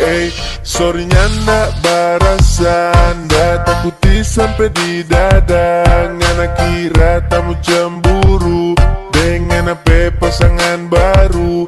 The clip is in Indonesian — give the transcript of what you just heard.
Sorry ndak barasan, ndak takuti sampai di dada. Ngana kira tamu cemburu dengan apa pasangan baru.